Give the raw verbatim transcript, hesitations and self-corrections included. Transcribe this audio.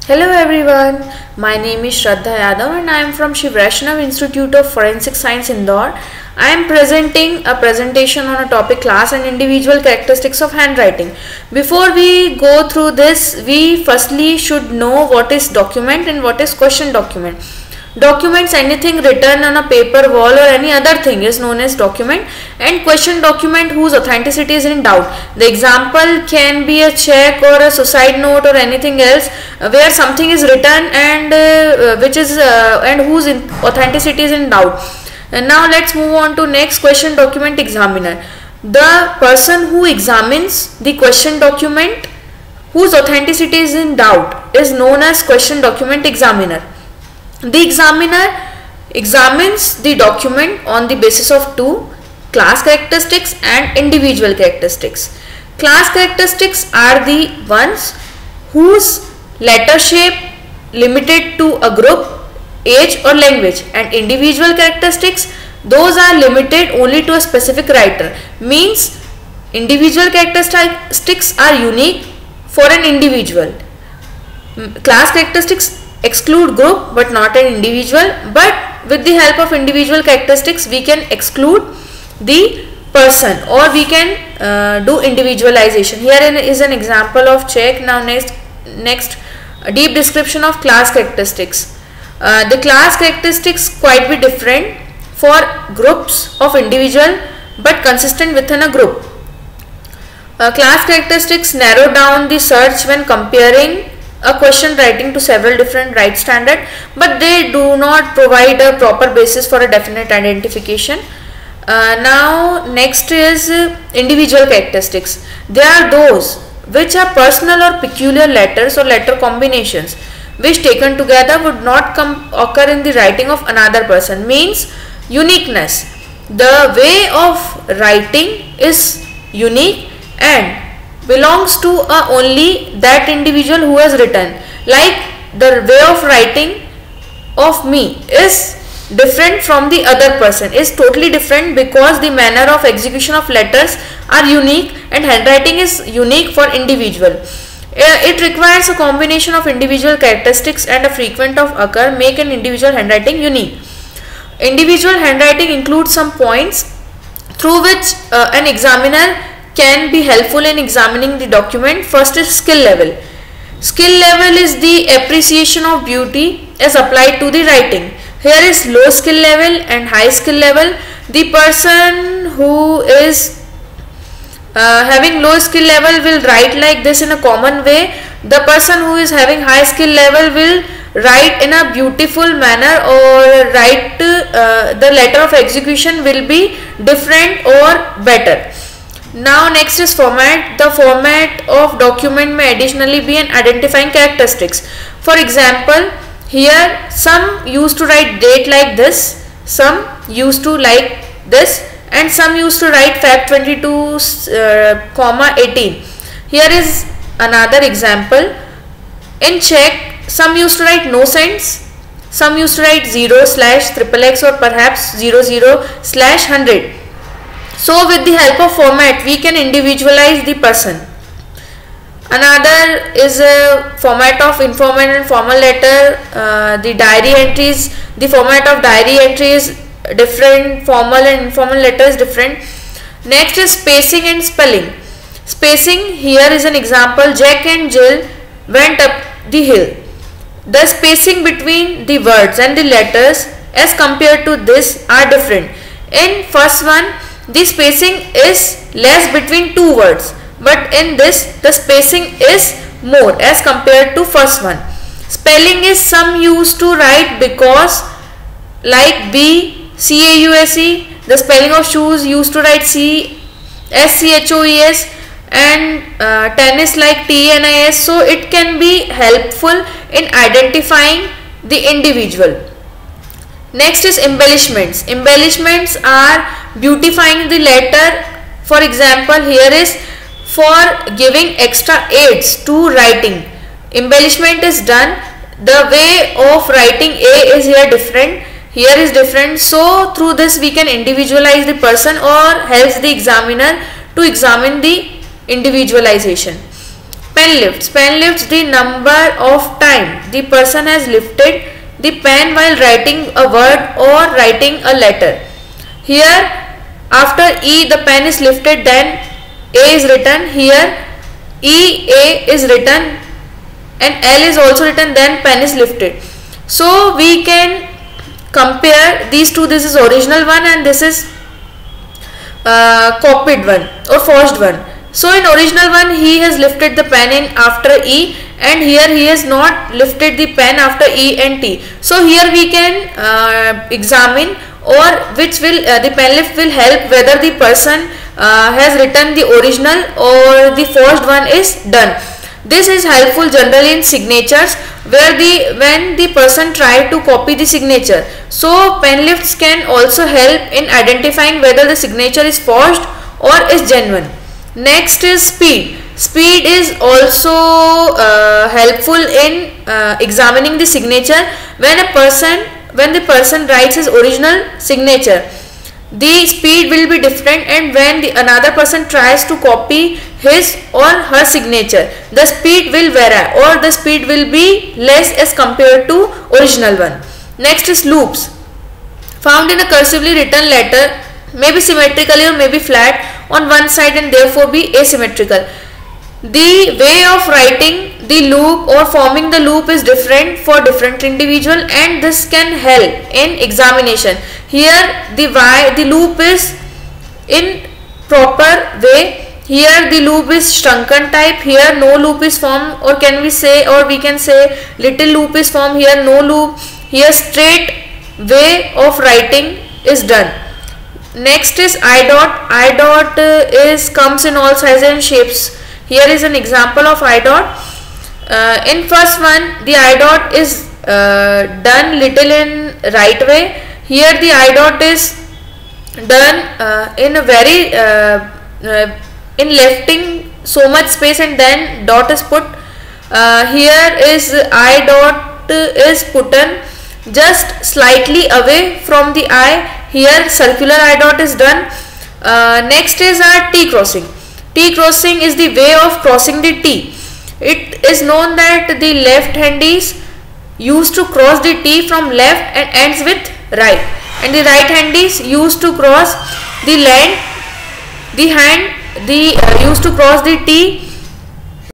Hello everyone, my name is Shraddha Yadav and I am from Shri Vaishnav Institute of Forensic Science, Indore. I am presenting a presentation on a topic class and individual characteristics of handwriting. Before we go through this, we firstly should know what is document and what is question document. Documents, anything written on a paper, wall or any other thing is known as document, and question document whose authenticity is in doubt. The example can be a check or a suicide note or anything else uh, where something is written and uh, which is uh, and whose in authenticity is in doubt. And now let's move on to next question document examiner. The person who examines the question document whose authenticity is in doubt is known as question document examiner. The examiner examines the document on the basis of two: class characteristics and individual characteristics. Class characteristics are the ones whose letter shape limited to a group, age or language, and individual characteristics, those are limited only to a specific writer. Means individual characteristics are unique for an individual. Class characteristics exclude group but not an individual, but with the help of individual characteristics we can exclude the person or we can uh, do individualization. Here is an example of check. Now next next a deep description of class characteristics. Uh, the class characteristics quite be different for groups of individual but consistent within a group. Uh, class characteristics narrow down the search when comparing a question writing to several different write standard, but they do not provide a proper basis for a definite identification. Uh, now next is uh, individual characteristics. They are those which are personal or peculiar letters or letter combinations which taken together would not come occur in the writing of another person. Means uniqueness. The way of writing is unique and belongs to uh, only that individual who has written. Like the way of writing of me is different from the other person, is totally different because the manner of execution of letters are unique and handwriting is unique for individual. Uh, it requires a combination of individual characteristics and a frequent of occur make an individual handwriting unique. Individual handwriting includes some points through which uh, an examiner can be helpful in examining the document. First is skill level. Skill level is the appreciation of beauty as applied to the writing. Here is low skill level and high skill level. The person who is uh, having low skill level will write like this in a common way. The person who is having high skill level will write in a beautiful manner or write uh, the letter of execution will be different or better. Now next is format. The format of document may additionally be an identifying characteristics. For example, here some used to write date like this, some used to like this, and some used to write Feb twenty-two, uh, comma eighteen. Here is another example. In check, some used to write no cents, some used to write zero slash triple x or perhaps zero zero slash hundred. So with the help of format we can individualize the person. Another is a format of informal and formal letter. Uh, the diary entries, the format of diary entries different, formal and informal letters different. Next is spacing and spelling. Spacing, here is an example. Jack and Jill went up the hill. The spacing between the words and the letters as compared to this are different. In first one, the spacing is less between two words, but in this the spacing is more as compared to first one. Spelling is some used to write because like B C A U S E, the spelling of shoes used to write C S C H O E S, and uh, tennis like T N I S. So it can be helpful in identifying the individual. Next is embellishments. Embellishments are beautifying the letter. For example, here is for giving extra aids to writing. Embellishment is done. The way of writing A is here different, here is different. So through this we can individualize the person or helps the examiner to examine the individualization. pen lifts. Pen lifts the number of time the person has lifted the pen while writing a word or writing a letter. Here after E the pen is lifted, then A is written. Here E A is written and L is also written, then pen is lifted. So we can compare these two. This is original one and this is uh, copied one or forged one. So in original one he has lifted the pen in after E, and here he has not lifted the pen after E and T. So here we can uh, examine, or which will uh, the pen lift will help whether the person uh, has written the original or the forged one is done. This is helpful generally in signatures, where the when the person try to copy the signature. So pen lifts can also help in identifying whether the signature is forged or is genuine. Next is speed. Speed is also uh, helpful in uh, examining the signature. When a person when the person writes his original signature, the speed will be different, and when the another person tries to copy his or her signature, the speed will vary, or the speed will be less as compared to original one. Next is loops. Found in a cursively written letter, may be symmetrically or may be flat on one side and therefore be asymmetrical. The way of writing the loop or forming the loop is different for different individual, and this can help in examination. Here the y the loop is in proper way. Here the loop is shrunken type. Here no loop is formed, or can we say, or we can say little loop is formed. Here no loop. Here straight way of writing is done. Next is I dot. I dot uh, is comes in all sizes and shapes. Here is an example of I dot. Uh, in first one the I dot is uh, done little in right way. Here the I dot is done uh, in a very uh, uh, in lefting so much space, and then dot is put. Uh, here is I dot is put in just slightly away from the I. Here circular I dot is done. Uh, next is our T crossing. T crossing is the way of crossing the T. It is known that the left handies used to cross the T from left and ends with right, and the right handies used to cross the land the hand the uh, used to cross the T